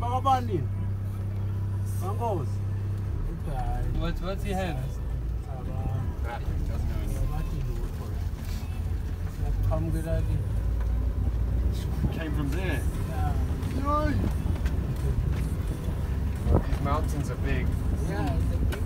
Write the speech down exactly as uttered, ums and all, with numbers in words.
Bangabani. Bangos. What, what's he have? Came from there. These mountains are big. Yeah, it's a big